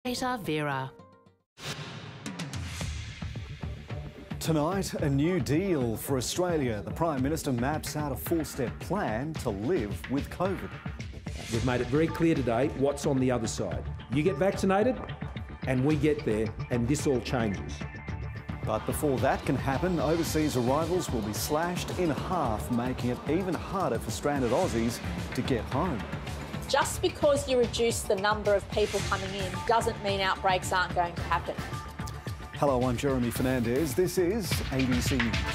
Vera. Tonight, a new deal for Australia. The Prime Minister maps out a four-step plan to live with COVID. We've made it very clear today what's on the other side. You get vaccinated and we get there, and this all changes. But before that can happen, overseas arrivals will be slashed in half, making it even harder for stranded Aussies to get home. Just because you reduce the number of people coming in doesn't mean outbreaks aren't going to happen. Hello, I'm Jeremy Fernandez. This is ABC News.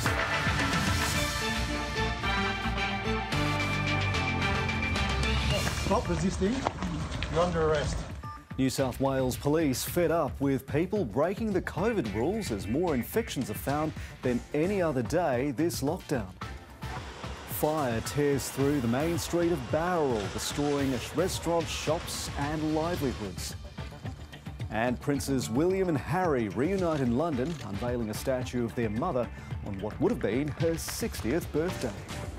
Stop resisting. You're under arrest. New South Wales police fed up with people breaking the COVID rules as more infections are found than any other day this lockdown. Fire tears through the main street of Bowral, destroying restaurants, shops and livelihoods. And Princes William and Harry reunite in London, unveiling a statue of their mother on what would have been her 60th birthday.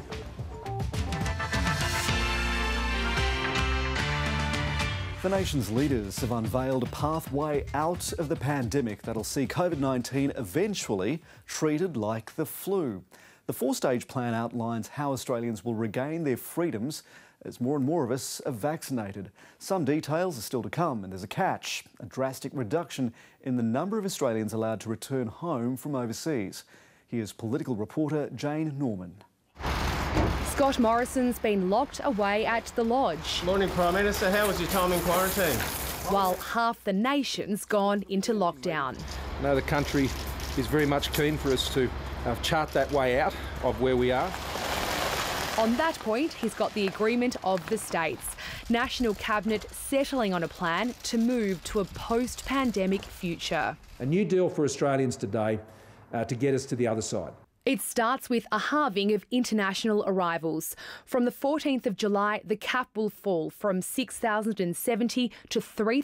The nation's leaders have unveiled a pathway out of the pandemic that'll see COVID-19 eventually treated like the flu. The four-stage plan outlines how Australians will regain their freedoms as more and more of us are vaccinated. Some details are still to come, and there's a catch: a drastic reduction in the number of Australians allowed to return home from overseas. Here's political reporter Jane Norman. Scott Morrison's been locked away at the Lodge. Morning, Prime Minister. How was your time in quarantine? While half the nation's gone into lockdown. Now the country is very much keen for us to chart that way out of where we are. On that point, he's got the agreement of the states. National Cabinet settling on a plan to move to a post-pandemic future. A new deal for Australians today to get us to the other side. It starts with a halving of international arrivals. From the 14th of July, the cap will fall from 6,070 to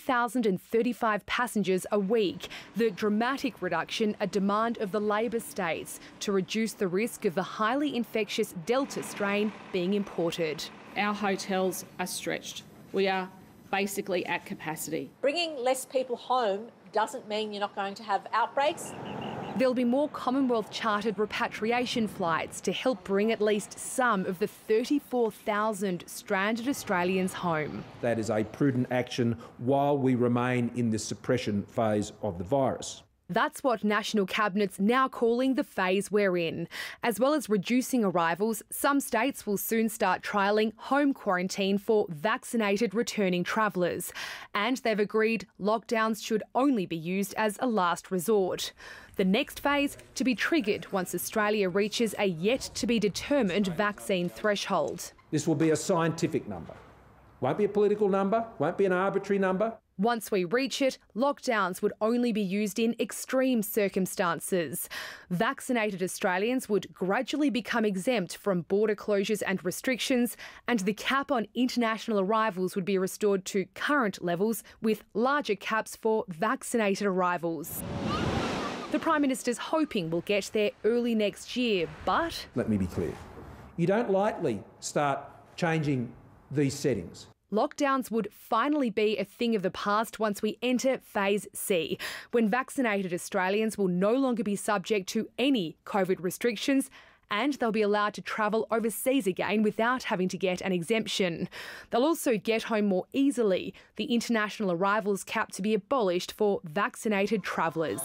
3,035 passengers a week. The dramatic reduction, a demand of the Labor states to reduce the risk of the highly infectious Delta strain being imported. Our hotels are stretched. We are basically at capacity. Bringing less people home doesn't mean you're not going to have outbreaks. There'll be more Commonwealth-chartered repatriation flights to help bring at least some of the 34,000 stranded Australians home. That is a prudent action while we remain in the suppression phase of the virus. That's what National Cabinet's now calling the phase we're in. As well as reducing arrivals, some states will soon start trialling home quarantine for vaccinated returning travellers. And they've agreed lockdowns should only be used as a last resort. The next phase to be triggered once Australia reaches a yet-to-be-determined vaccine threshold. This will be a scientific number. Won't be a political number, won't be an arbitrary number. Once we reach it, lockdowns would only be used in extreme circumstances. Vaccinated Australians would gradually become exempt from border closures and restrictions, and the cap on international arrivals would be restored to current levels, with larger caps for vaccinated arrivals. The Prime Minister's hoping we'll get there early next year, but... Let me be clear. You don't lightly start changing these settings. Lockdowns would finally be a thing of the past once we enter Phase C, when vaccinated Australians will no longer be subject to any COVID restrictions, and they'll be allowed to travel overseas again without having to get an exemption. They'll also get home more easily, the international arrivals cap to be abolished for vaccinated travellers.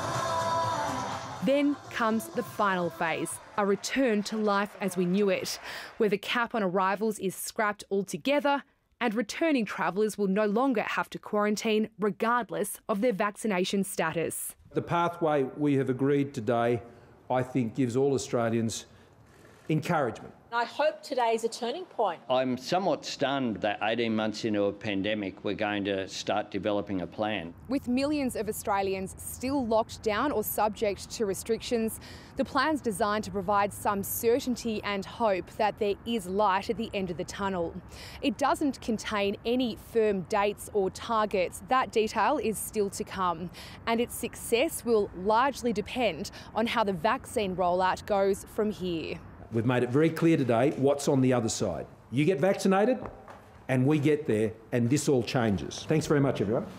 Then comes the final phase, a return to life as we knew it, where the cap on arrivals is scrapped altogether and returning travellers will no longer have to quarantine regardless of their vaccination status. The pathway we have agreed today, I think, gives all Australians encouragement. I hope today's a turning point. I'm somewhat stunned that 18 months into a pandemic, we're going to start developing a plan. With millions of Australians still locked down or subject to restrictions, the plan's designed to provide some certainty and hope that there is light at the end of the tunnel. It doesn't contain any firm dates or targets. That detail is still to come, and its success will largely depend on how the vaccine rollout goes from here. We've made it very clear today what's on the other side. You get vaccinated and we get there and this all changes. Thanks very much, everyone.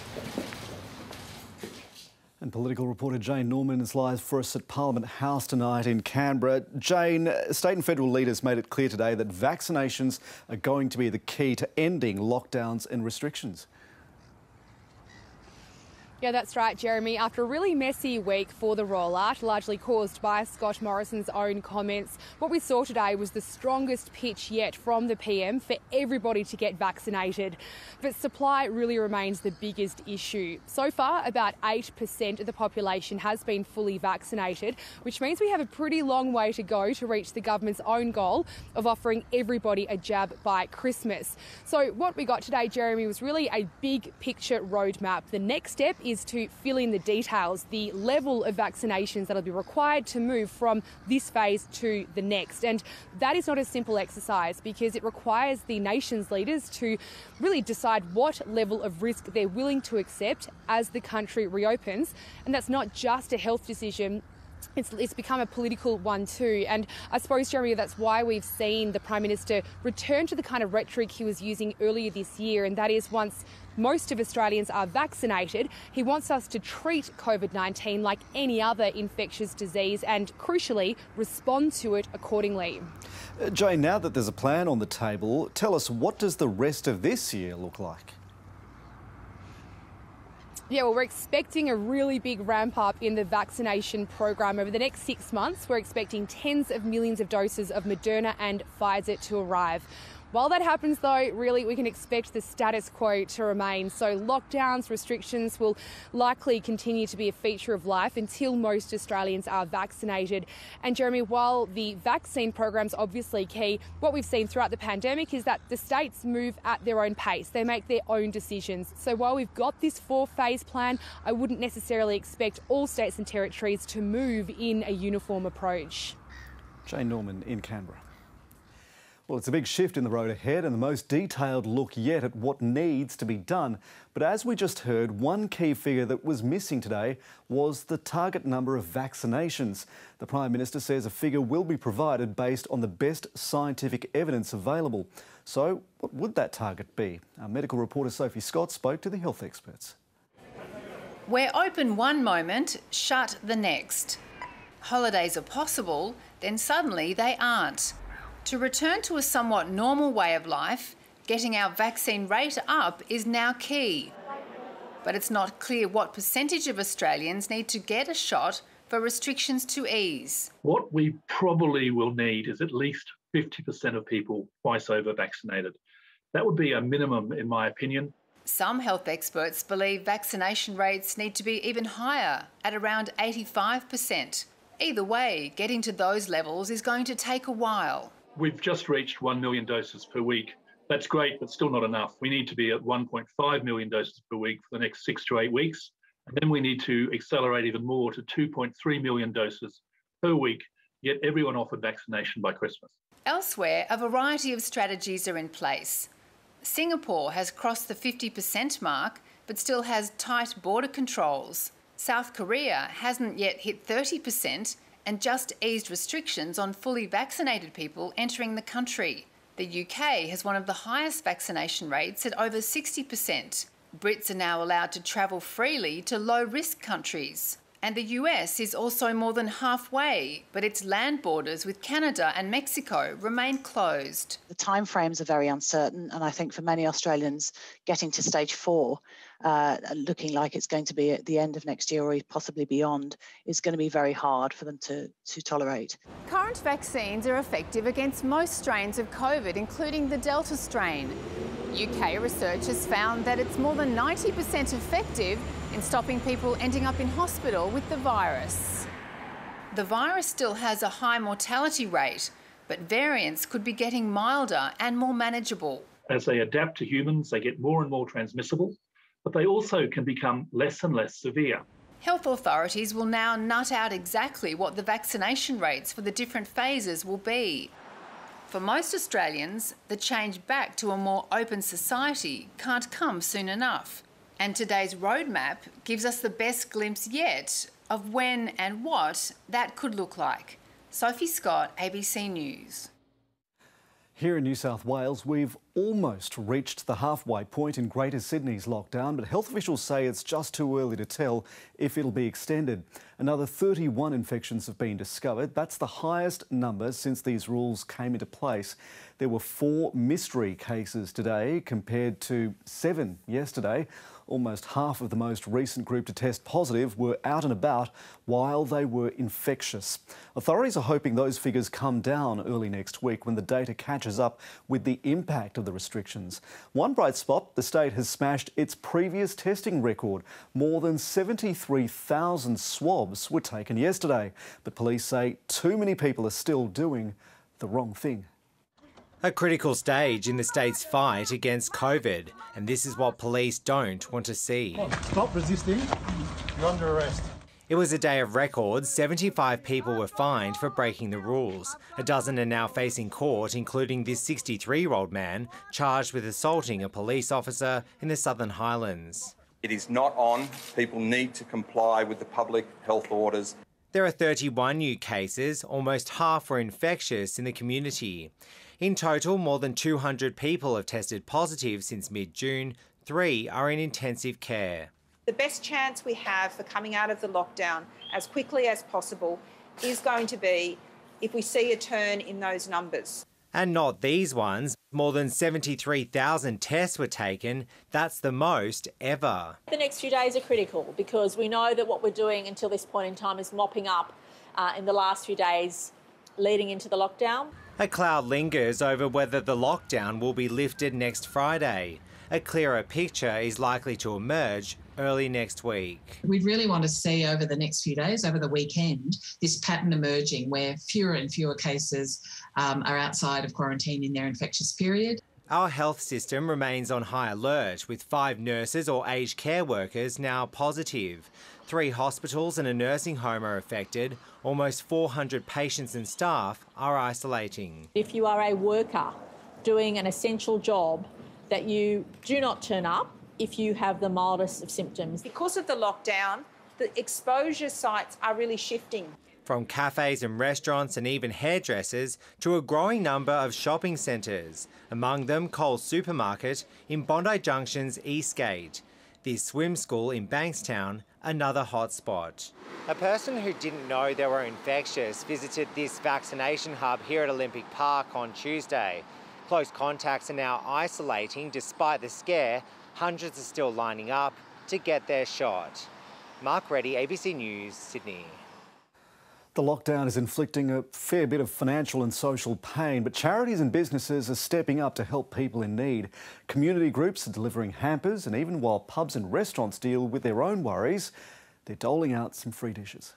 And political reporter Jane Norman is live for us at Parliament House tonight in Canberra. Jane, state and federal leaders made it clear today that vaccinations are going to be the key to ending lockdowns and restrictions. Yeah, that's right, Jeremy. After a really messy week for the rollout, largely caused by Scott Morrison's own comments, what we saw today was the strongest pitch yet from the PM for everybody to get vaccinated. But supply really remains the biggest issue. So far, about 8% of the population has been fully vaccinated, which means we have a pretty long way to go to reach the government's own goal of offering everybody a jab by Christmas. So what we got today, Jeremy, was really a big picture roadmap. The next step is to fill in the details, the level of vaccinations that'll be required to move from this phase to the next. And that is not a simple exercise because it requires the nation's leaders to really decide what level of risk they're willing to accept as the country reopens. And that's not just a health decision. It's become a political one too. And I suppose, Jeremy, that's why we've seen the Prime Minister return to the kind of rhetoric he was using earlier this year, and that is once most of Australians are vaccinated, he wants us to treat COVID-19 like any other infectious disease and, crucially, respond to it accordingly. Jane, now that there's a plan on the table, tell us, what does the rest of this year look like? Yeah, well, we're expecting a really big ramp up in the vaccination program over the next 6 months. We're expecting tens of millions of doses of Moderna and Pfizer to arrive. While that happens, though, really we can expect the status quo to remain. So lockdowns, restrictions will likely continue to be a feature of life until most Australians are vaccinated. And Jeremy, while the vaccine program's obviously key, what we've seen throughout the pandemic is that the states move at their own pace. They make their own decisions. So while we've got this 4-phase plan, I wouldn't necessarily expect all states and territories to move in a uniform approach. Jane Norman in Canberra. Well, it's a big shift in the road ahead and the most detailed look yet at what needs to be done. But as we just heard, one key figure that was missing today was the target number of vaccinations. The Prime Minister says a figure will be provided based on the best scientific evidence available. So what would that target be? Our medical reporter Sophie Scott spoke to the health experts. We're open one moment, shut the next. Holidays are possible, then suddenly they aren't. To return to a somewhat normal way of life, getting our vaccine rate up is now key. But it's not clear what percentage of Australians need to get a shot for restrictions to ease. What we probably will need is at least 50% of people twice over vaccinated. That would be a minimum, in my opinion. Some health experts believe vaccination rates need to be even higher, at around 85%. Either way, getting to those levels is going to take a while. We've just reached 1 million doses per week. That's great, but still not enough. We need to be at 1.5 million doses per week for the next 6 to 8 weeks. And then we need to accelerate even more to 2.3 million doses per week, get everyone offered vaccination by Christmas. Elsewhere, a variety of strategies are in place. Singapore has crossed the 50% mark, but still has tight border controls. South Korea hasn't yet hit 30%, and just eased restrictions on fully vaccinated people entering the country. The UK has one of the highest vaccination rates at over 60%. Brits are now allowed to travel freely to low-risk countries. And the US is also more than halfway, but its land borders with Canada and Mexico remain closed. The timeframes are very uncertain, and I think for many Australians, getting to stage 4, looking like it's going to be at the end of next year or possibly beyond, is going to be very hard for them to tolerate. Current vaccines are effective against most strains of COVID, including the Delta strain. UK research has found that it's more than 90% effective in stopping people ending up in hospital with the virus. The virus still has a high mortality rate, but variants could be getting milder and more manageable. As they adapt to humans, they get more and more transmissible, but they also can become less and less severe. Health authorities will now nut out exactly what the vaccination rates for the different phases will be. For most Australians, the change back to a more open society can't come soon enough. And today's roadmap gives us the best glimpse yet of when and what that could look like. Sophie Scott, ABC News. Here in New South Wales, we've almost reached the halfway point in Greater Sydney's lockdown, but health officials say it's just too early to tell if it'll be extended. Another 31 infections have been discovered. That's the highest number since these rules came into place. There were 4 mystery cases today compared to 7 yesterday. Almost half of the most recent group to test positive were out and about while they were infectious. Authorities are hoping those figures come down early next week when the data catches up with the impact of the restrictions. One bright spot, the state has smashed its previous testing record. More than 73,000 swabs were taken yesterday. But police say too many people are still doing the wrong thing. A critical stage in the state's fight against COVID, and this is what police don't want to see. Stop resisting. You're under arrest. It was a day of records. 75 people were fined for breaking the rules. A dozen are now facing court, including this 63-year-old man charged with assaulting a police officer in the Southern Highlands. It is not on. People need to comply with the public health orders. There are 31 new cases, almost half were infectious in the community. In total, more than 200 people have tested positive since mid-June. 3 are in intensive care. The best chance we have for coming out of the lockdown as quickly as possible is going to be if we see a turn in those numbers. And not these ones. More than 73,000 tests were taken. That's the most ever. The next few days are critical because we know that what we're doing until this point in time is mopping up in the last few days leading into the lockdown. A cloud lingers over whether the lockdown will be lifted next Friday. A clearer picture is likely to emerge early next week. We really want to see over the next few days, over the weekend, this pattern emerging where fewer and fewer cases are outside of quarantine in their infectious period. Our health system remains on high alert, with 5 nurses or aged care workers now positive. 3 hospitals and a nursing home are affected. Almost 400 patients and staff are isolating. If you are a worker doing an essential job, that you do not turn up if you have the mildest of symptoms. Because of the lockdown, the exposure sites are really shifting. From cafes and restaurants and even hairdressers to a growing number of shopping centres, among them Coles Supermarket in Bondi Junction's Eastgate. This swim school in Bankstown, another hotspot. A person who didn't know they were infectious visited this vaccination hub here at Olympic Park on Tuesday. Close contacts are now isolating despite the scare. Hundreds are still lining up to get their shot. Mark Reddy, ABC News, Sydney. The lockdown is inflicting a fair bit of financial and social pain, but charities and businesses are stepping up to help people in need. Community groups are delivering hampers, and even while pubs and restaurants deal with their own worries, they're doling out some free dishes.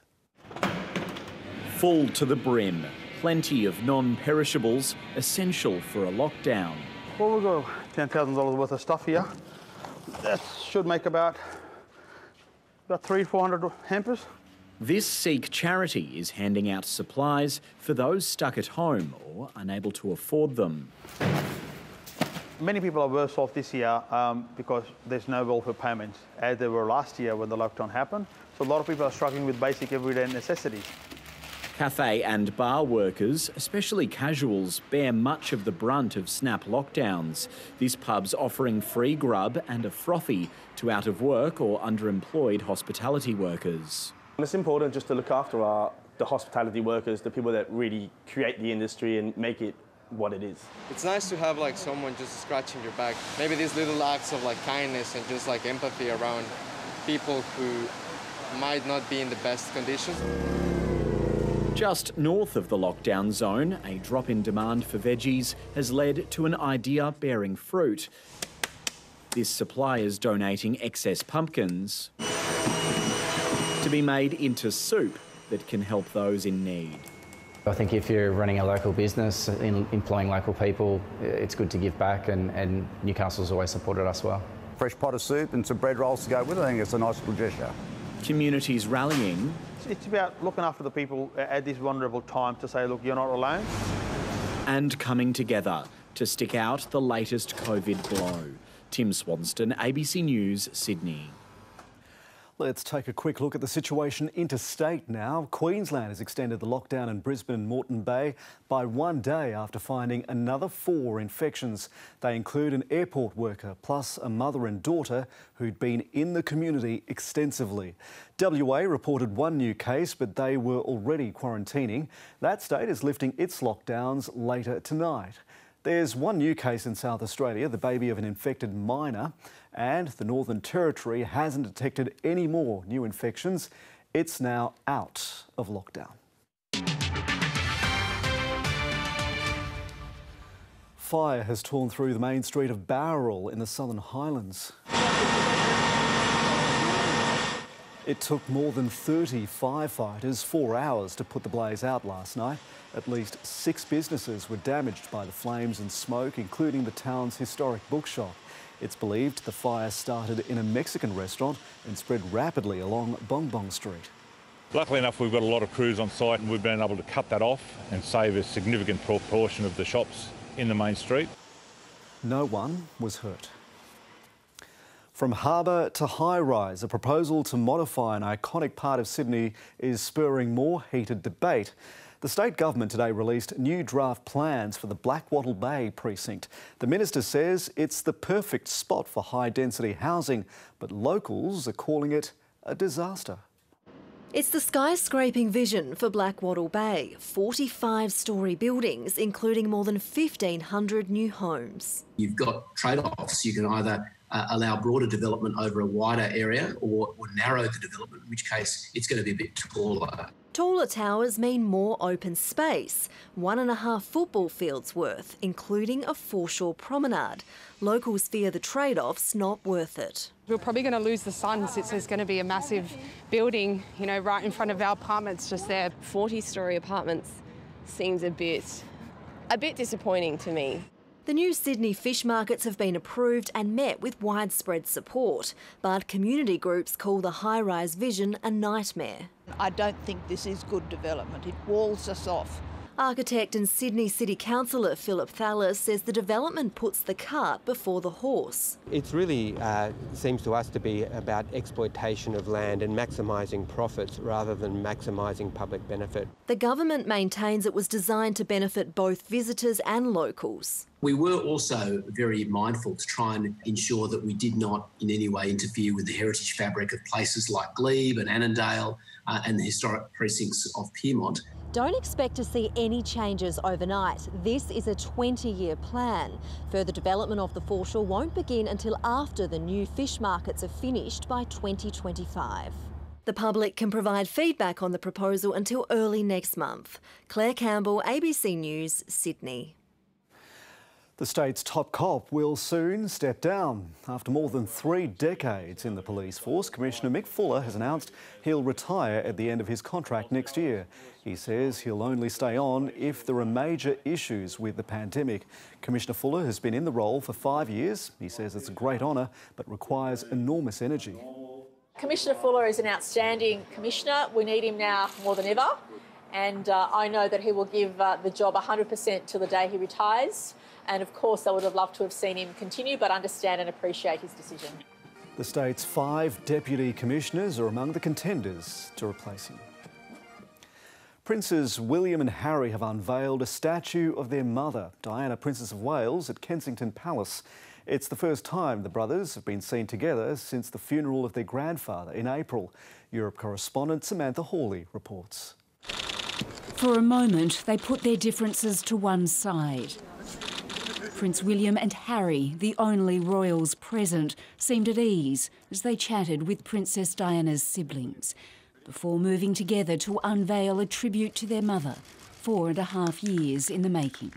Full to the brim. Plenty of non-perishables essential for a lockdown. Well, we've got $10,000 worth of stuff here. That should make about 300 to 400 hampers. This Seek charity is handing out supplies for those stuck at home or unable to afford them. Many people are worse off this year because there's no welfare payments, as there were last year when the lockdown happened. So a lot of people are struggling with basic everyday necessities. Cafe and bar workers, especially casuals, bear much of the brunt of snap lockdowns. This pub's offering free grub and a frothy to out-of-work or underemployed hospitality workers. It's important just to look after the hospitality workers, the people that really create the industry and make it what it is. It's nice to have like someone just scratching your back. Maybe these little acts of like kindness and just like empathy around people who might not be in the best conditions. Just north of the lockdown zone, a drop in demand for veggies has led to an idea bearing fruit. This supplier is donating excess pumpkins to be made into soup that can help those in need. I think if you're running a local business, employing local people, it's good to give back, and Newcastle's always supported us well. Fresh pot of soup and some bread rolls to go with it. I think it's a nice little gesture. Communities rallying. It's about looking after the people at this vulnerable time to say, look, you're not alone. And coming together to stick out the latest COVID blow. Tim Swanston, ABC News, Sydney. Let's take a quick look at the situation interstate now. Queensland has extended the lockdown in Brisbane and Moreton Bay by 1 day after finding another 4 infections. They include an airport worker plus a mother and daughter who'd been in the community extensively. WA reported 1 new case, but they were already quarantining. That state is lifting its lockdowns later tonight. There's 1 new case in South Australia, the baby of an infected minor, and the Northern Territory hasn't detected any more new infections. It's now out of lockdown. Fire has torn through the main street of Bowral in the Southern Highlands. It took more than 30 firefighters 4 hours to put the blaze out last night. At least 6 businesses were damaged by the flames and smoke, including the town's historic bookshop. It's believed the fire started in a Mexican restaurant and spread rapidly along Bong Bong Street. Luckily enough, we've got a lot of crews on site and we've been able to cut that off and save a significant proportion of the shops in the main street. No one was hurt. From harbour to high-rise, a proposal to modify an iconic part of Sydney is spurring more heated debate. The state government today released new draft plans for the Blackwattle Bay precinct. The minister says it's the perfect spot for high-density housing, but locals are calling it a disaster. It's the skyscraping vision for Blackwattle Bay, 45-storey buildings, including more than 1,500 new homes. You've got trade-offs. You can either allow broader development over a wider area or narrow the development, in which case it's going to be a bit taller. Taller towers mean more open space, 1.5 football fields worth, including a foreshore promenade. Locals fear the trade-off's not worth it. We're probably going to lose the sun since there's going to be a massive building, you know, right in front of our apartments just there. 40-storey apartments seems a bit disappointing to me. The new Sydney fish markets have been approved and met with widespread support, but community groups call the high-rise vision a nightmare. I don't think this is good development. It walls us off. Architect and Sydney City Councillor Philip Thallis says the development puts the cart before the horse. It really seems to us to be about exploitation of land and maximising profits rather than maximising public benefit. The government maintains it was designed to benefit both visitors and locals. We were also very mindful to try and ensure that we did not in any way interfere with the heritage fabric of places like Glebe and Annandale and the historic precincts of Pyrmont. Don't expect to see any changes overnight. This is a 20-year plan. Further development of the foreshore won't begin until after the new fish markets are finished by 2025. The public can provide feedback on the proposal until early next month. Claire Campbell, ABC News, Sydney. The state's top cop will soon step down. After more than 3 decades in the police force, Commissioner Mick Fuller has announced he'll retire at the end of his contract next year. He says he'll only stay on if there are major issues with the pandemic. Commissioner Fuller has been in the role for 5 years. He says it's a great honour, but requires enormous energy. Commissioner Fuller is an outstanding commissioner. We need him now more than ever. And I know that he will give the job 100% till the day he retires. And of course, I would have loved to have seen him continue, but understand and appreciate his decision. The state's 5 deputy commissioners are among the contenders to replace him. Princes William and Harry have unveiled a statue of their mother, Diana, Princess of Wales, at Kensington Palace. It's the first time the brothers have been seen together since the funeral of their grandfather in April. Europe correspondent Samantha Hawley reports. For a moment, they put their differences to one side. Prince William and Harry, the only royals present, seemed at ease as they chatted with Princess Diana's siblings before moving together to unveil a tribute to their mother, 4.5 years in the making.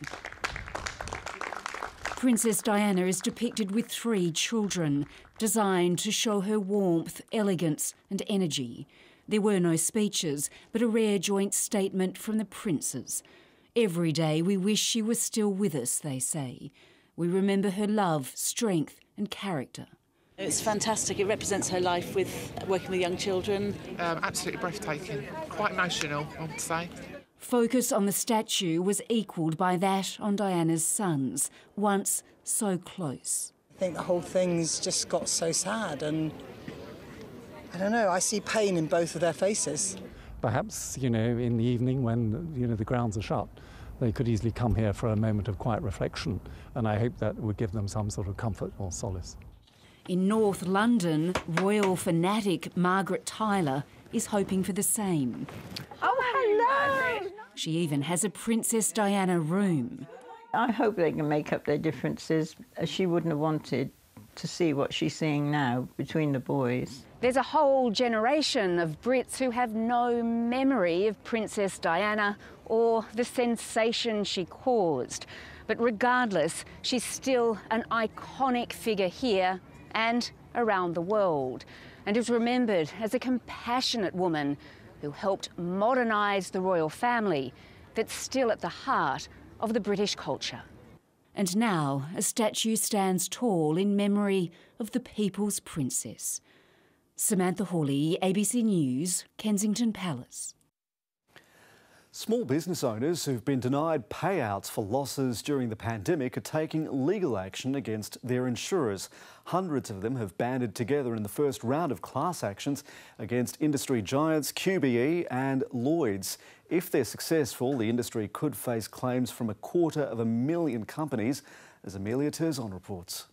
Princess Diana is depicted with 3 children, designed to show her warmth, elegance and energy. There were no speeches, but a rare joint statement from the princes. Every day we wish she was still with us, they say. We remember her love, strength and character. It's fantastic. It represents her life with working with young children. Absolutely breathtaking. Quite emotional, I would say. Focus on the statue was equalled by that on Diana's sons, once so close. I think the whole thing's just got so sad, and I don't know, I see pain in both of their faces. Perhaps, you know, in the evening when, you know, the grounds are shut, they could easily come here for a moment of quiet reflection, and I hope that would give them some sort of comfort or solace. In North London, royal fanatic Margaret Tyler is hoping for the same. Oh, hello! She even has a Princess Diana room. I hope they can make up their differences. She wouldn't have wanted to see what she's seeing now between the boys. There's a whole generation of Brits who have no memory of Princess Diana or the sensation she caused. But regardless, she's still an iconic figure here and around the world, and is remembered as a compassionate woman who helped modernise the royal family that's still at the heart of the British culture. And now a statue stands tall in memory of the People's Princess. Samantha Hawley, ABC News, Kensington Palace. Small business owners who've been denied payouts for losses during the pandemic are taking legal action against their insurers. Hundreds of them have banded together in the first round of class actions against industry giants QBE and Lloyds. If they're successful, the industry could face claims from 250,000 companies, as Amelia Terzon reports.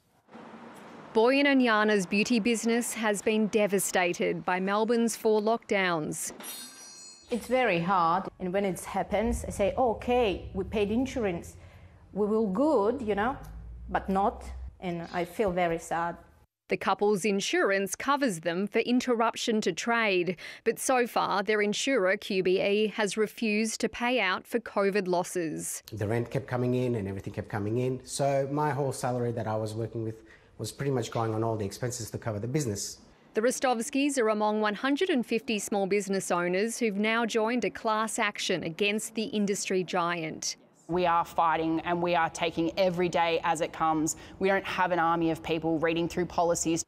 Boyan and Yana's beauty business has been devastated by Melbourne's 4 lockdowns. It's very hard, and when it happens, I say, okay, we paid insurance, we will good, you know, but not, and I feel very sad. The couple's insurance covers them for interruption to trade, but so far their insurer, QBE, has refused to pay out for COVID losses. The rent kept coming in and everything kept coming in, so my whole salary that I was working with was pretty much going on all the expenses to cover the business. The Rostovskis are among 150 small business owners who've now joined a class action against the industry giant. We are fighting and we are taking every day as it comes. We don't have an army of people reading through policies.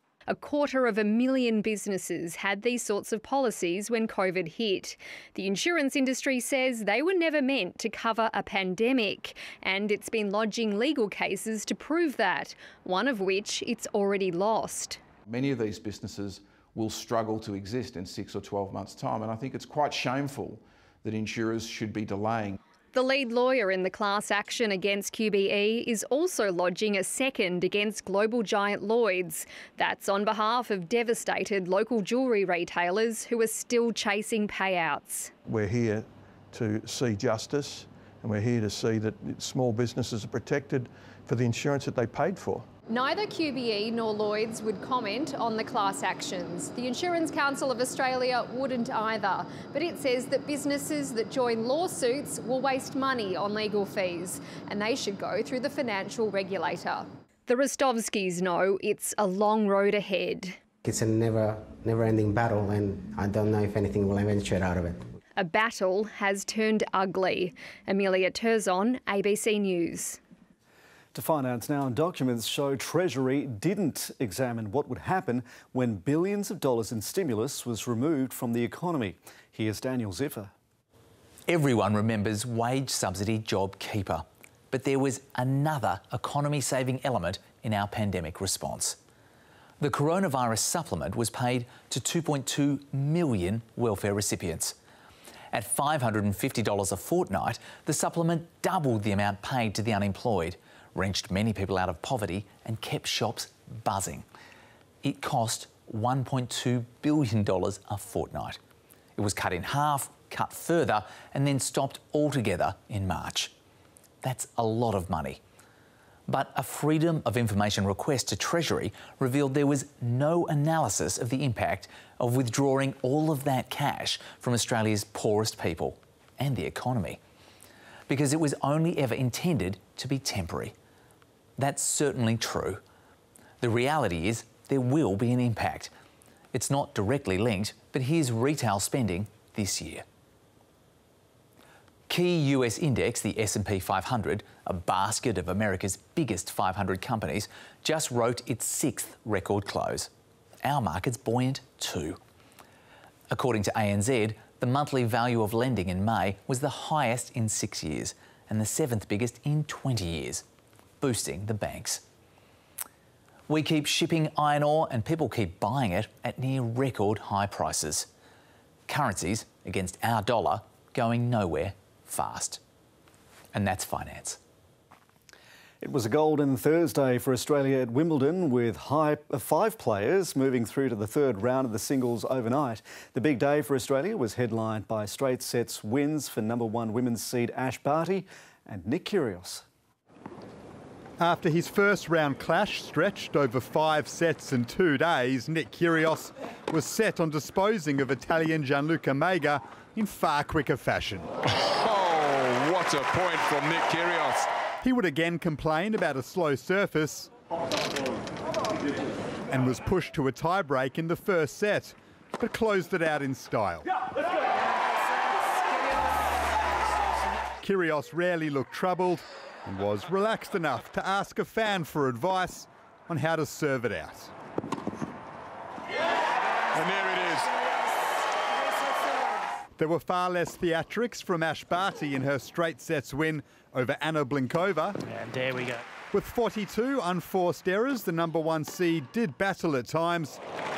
250,000 businesses had these sorts of policies when COVID hit. The insurance industry says they were never meant to cover a pandemic, and it's been lodging legal cases to prove that, one of which it's already lost. Many of these businesses will struggle to exist in 6 or 12 months' time, and I think it's quite shameful that insurers should be delaying. The lead lawyer in the class action against QBE is also lodging a second against global giant Lloyds. That's on behalf of devastated local jewellery retailers who are still chasing payouts. We're here to see justice, and we're here to see that small businesses are protected for the insurance that they paid for. Neither QBE nor Lloyds would comment on the class actions. The Insurance Council of Australia wouldn't either, but it says that businesses that join lawsuits will waste money on legal fees, and they should go through the financial regulator. The Rostovskis know it's a long road ahead. It's a never-ending battle, and I don't know if anything will eventuate out of it. A battle has turned ugly. Amelia Terzon, ABC News. To Finance Now, and documents show Treasury didn't examine what would happen when billions of dollars in stimulus was removed from the economy. Here's Daniel Ziffer. Everyone remembers wage subsidy JobKeeper, but there was another economy-saving element in our pandemic response. The coronavirus supplement was paid to 2.2 million welfare recipients. At $550 a fortnight, the supplement doubled the amount paid to the unemployed, wrenched many people out of poverty and kept shops buzzing. It cost $1.2 billion a fortnight. It was cut in half, cut further, and then stopped altogether in March. That's a lot of money. But a Freedom of Information request to Treasury revealed there was no analysis of the impact of withdrawing all of that cash from Australia's poorest people and the economy, because it was only ever intended to be temporary. That's certainly true. The reality is there will be an impact. It's not directly linked, but here's retail spending this year. Key US index, the S&P 500, a basket of America's biggest 500 companies, just wrote its 6th record close. Our market's buoyant too. According to ANZ, the monthly value of lending in May was the highest in 6 years and the 7th biggest in 20 years, boosting the banks. We keep shipping iron ore and people keep buying it at near record high prices. Currencies against our dollar going nowhere fast. And that's finance. It was a golden Thursday for Australia at Wimbledon, with 5 players moving through to the third round of the singles overnight. The big day for Australia was headlined by straight sets wins for #1 women's seed Ash Barty and Nick Kyrgios. After his first round clash stretched over 5 sets and 2 days, Nick Kyrgios was set on disposing of Italian Gianluca Mega in far quicker fashion. Oh, what a point from Nick Kyrgios. He would again complain about a slow surface and was pushed to a tie-break in the first set, but closed it out in style. Kyrgios rarely looked troubled and was relaxed enough to ask a fan for advice on how to serve it out. And there it is. There were far less theatrics from Ash Barty in her straight sets win over Anna Blinkova. And there we go. With 42 unforced errors, the #1 seed did battle at times,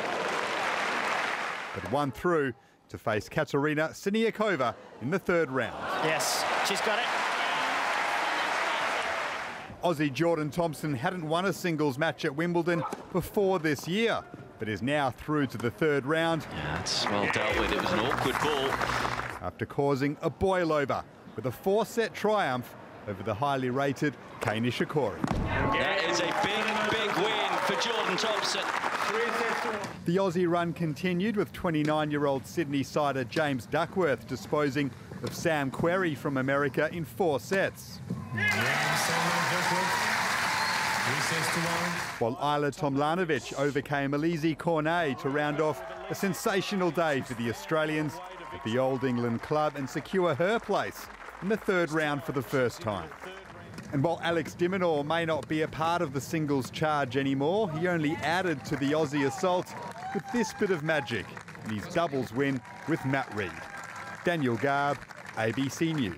but won through to face Katerina Siniakova in the third round. Yes, she's got it. Aussie Jordan Thompson hadn't won a singles match at Wimbledon before this year, but is now through to the third round. Yeah, it's well dealt with. It was an awkward ball. After causing a boil-over with a 4-set triumph over the highly rated Kei Nishikori. That is a big win for Jordan Thompson. The Aussie run continued with 29-year-old Sydney-sider James Duckworth disposing of Sam Querrey from America in 4 sets. While Isla Tomljanovic overcame Alizé Cornet to round off a sensational day for the Australians at the Old England Club and secure her place in the third round for the first time. And while Alex de Minaur may not be a part of the singles charge anymore, he only added to the Aussie assault with this bit of magic in his doubles win with Matt Reed. Daniel Garb, ABC News.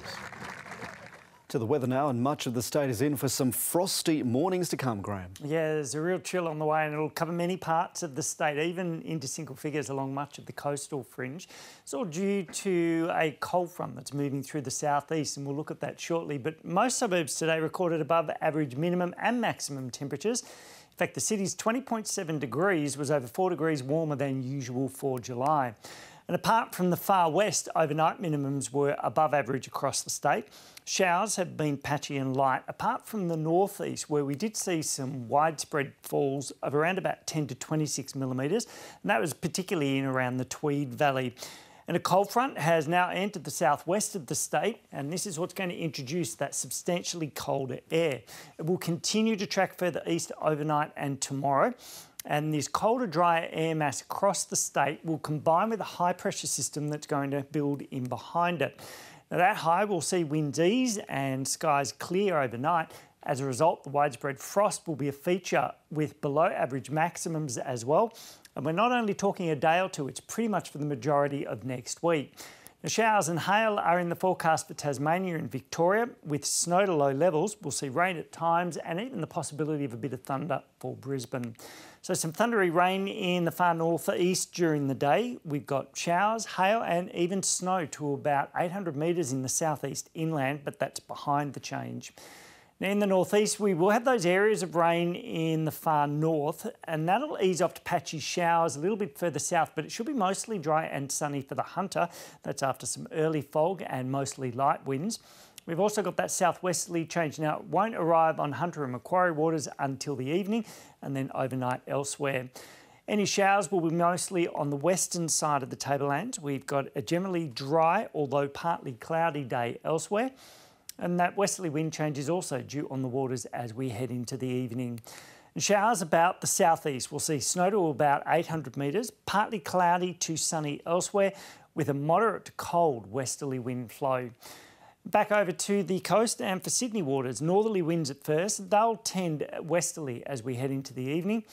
To the weather now, and much of the state is in for some frosty mornings to come, Graham. Yeah, there's a real chill on the way and it'll cover many parts of the state, even into single figures along much of the coastal fringe. It's all due to a cold front that's moving through the southeast, and we'll look at that shortly. But most suburbs today recorded above average minimum and maximum temperatures. In fact, the city's 20.7 degrees was over 4 degrees warmer than usual for July. And apart from the far west, overnight minimums were above average across the state. Showers have been patchy and light, apart from the northeast, where we did see some widespread falls of around about 10 to 26 millimetres, and that was particularly in around the Tweed Valley. And a cold front has now entered the southwest of the state, and this is what's going to introduce that substantially colder air. It will continue to track further east overnight and tomorrow. And this colder, drier air mass across the state will combine with a high pressure system that's going to build in behind it. Now, that high will see winds ease and skies clear overnight. As a result, the widespread frost will be a feature with below average maximums as well. And we're not only talking a day or two, it's pretty much for the majority of next week. Now, showers and hail are in the forecast for Tasmania and Victoria. With snow to low levels, we'll see rain at times and even the possibility of a bit of thunder for Brisbane. So some thundery rain in the far northeast during the day. We've got showers, hail and even snow to about 800 metres in the southeast inland, but that's behind the change. Now in the northeast, we will have those areas of rain in the far north, and that'll ease off to patchy showers a little bit further south, but it should be mostly dry and sunny for the Hunter. That's after some early fog and mostly light winds. We've also got that southwesterly change now. It won't arrive on Hunter and Macquarie waters until the evening and then overnight elsewhere. Any showers will be mostly on the western side of the tablelands. We've got a generally dry, although partly cloudy day elsewhere. And that westerly wind change is also due on the waters as we head into the evening. And showers about the southeast. We'll see snow to about 800 metres, partly cloudy to sunny elsewhere, with a moderate to cold westerly wind flow. Back over to the coast and for Sydney waters, northerly winds at first. They'll tend westerly as we head into the evening.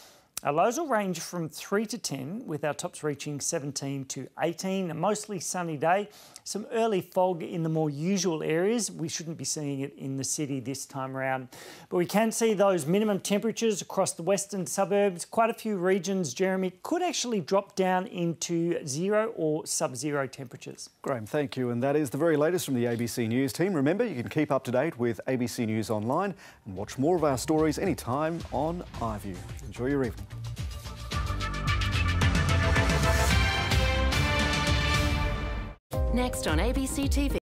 Our lows will range from 3 to 10, with our tops reaching 17 to 18. A mostly sunny day. Some early fog in the more usual areas. We shouldn't be seeing it in the city this time around. But we can see those minimum temperatures across the western suburbs. Quite a few regions, Jeremy, could actually drop down into 0 or sub-zero temperatures. Graham, thank you. And that is the very latest from the ABC News team. Remember, you can keep up to date with ABC News Online and watch more of our stories anytime on iView. Enjoy your evening. Next on ABC TV.